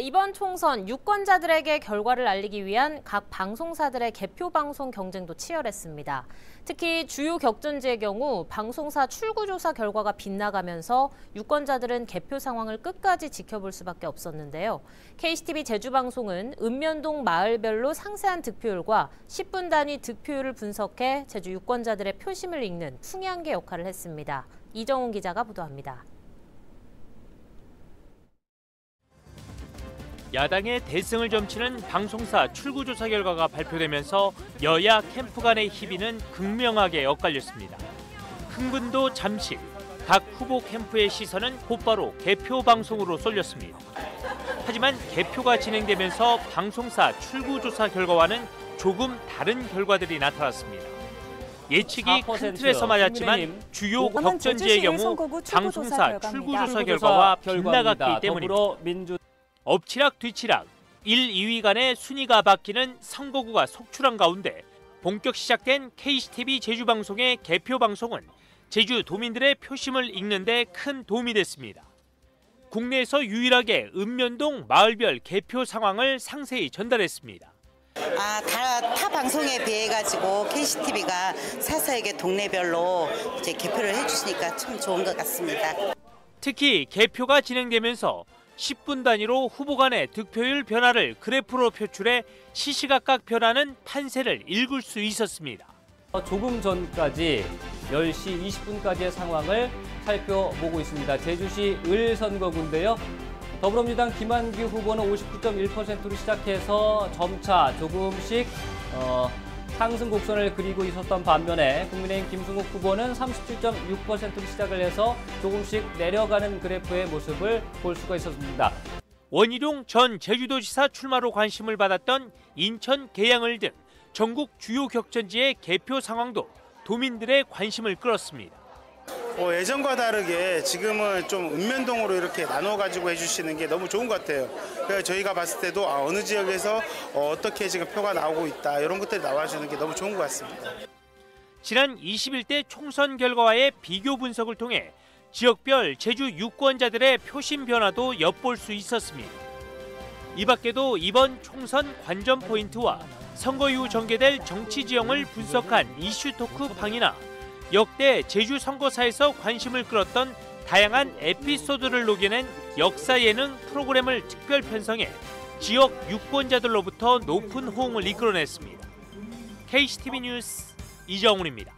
이번 총선 유권자들에게 결과를 알리기 위한 각 방송사들의 개표 방송 경쟁도 치열했습니다. 특히 주요 격전지의 경우 방송사 출구조사 결과가 빗나가면서 유권자들은 개표 상황을 끝까지 지켜볼 수밖에 없었는데요. KCTV 제주방송은 읍면동 마을별로 상세한 득표율과 10분 단위 득표율을 분석해 제주 유권자들의 표심을 읽는 풍향계 역할을 했습니다. 이정훈 기자가 보도합니다. 야당의 대승을 점치는 방송사 출구조사 결과가 발표되면서 여야 캠프 간의 희비는 극명하게 엇갈렸습니다. 흥분도 잠시, 각 후보 캠프의 시선은 곧바로 개표 방송으로 쏠렸습니다. 하지만 개표가 진행되면서 방송사 출구조사 결과와는 조금 다른 결과들이 나타났습니다. 예측이 큰 틀에서 맞았지만 주요 격전지의 경우 방송사 출구조사 결과와 빗나갔기 때문입니다. 엎치락 뒤치락 1, 2위 간의 순위가 바뀌는 선거구가 속출한 가운데 본격 시작된 KCTV 제주방송의 개표 방송은 제주 도민들의 표심을 읽는 데 큰 도움이 됐습니다. 국내에서 유일하게 읍면동 마을별 개표 상황을 상세히 전달했습니다. 타 방송에 비해 가지고 KCTV가 사서에게 동네별로 이제 개표를 해주시니까 참 좋은 것 같습니다. 특히 개표가 진행되면서 10분 단위로 후보 간의 득표율 변화를 그래프로 표출해 시시각각 변하는 판세를 읽을 수 있었습니다. 조금 전까지 10시 20분까지의 상황을 살펴보고 있습니다. 제주시 을 선거구인데요. 더불어민주당 김한규 후보는 59.1%로 시작해서 점차 조금씩 상승 곡선을 그리고 있었던 반면에 국민의힘 김승욱 후보는 37.6%로 시작을 해서 조금씩 내려가는 그래프의 모습을 볼 수가 있었습니다. 원희룡 전 제주도지사 출마로 관심을 받았던 인천 계양을 등 전국 주요 격전지의 개표 상황도 도민들의 관심을 끌었습니다. 예전과 다르게 지금은 좀 읍면동으로 이렇게 나눠가지고 해주시는 게 너무 좋은 것 같아요. 그래서 저희가 봤을 때도 어느 지역에서 어떻게 지금 표가 나오고 있다 이런 것들이 나와주는 게 너무 좋은 것 같습니다. 지난 21대 총선 결과와의 비교 분석을 통해 지역별 제주 유권자들의 표심 변화도 엿볼 수 있었습니다. 이 밖에도 이번 총선 관전 포인트와 선거 이후 전개될 정치 지형을 분석한 이슈 토크 방이나 역대 제주 선거사에서 관심을 끌었던 다양한 에피소드를 녹여낸 역사 예능 프로그램을 특별 편성해 지역 유권자들로부터 높은 호응을 이끌어냈습니다. KCTV 뉴스 이정훈입니다.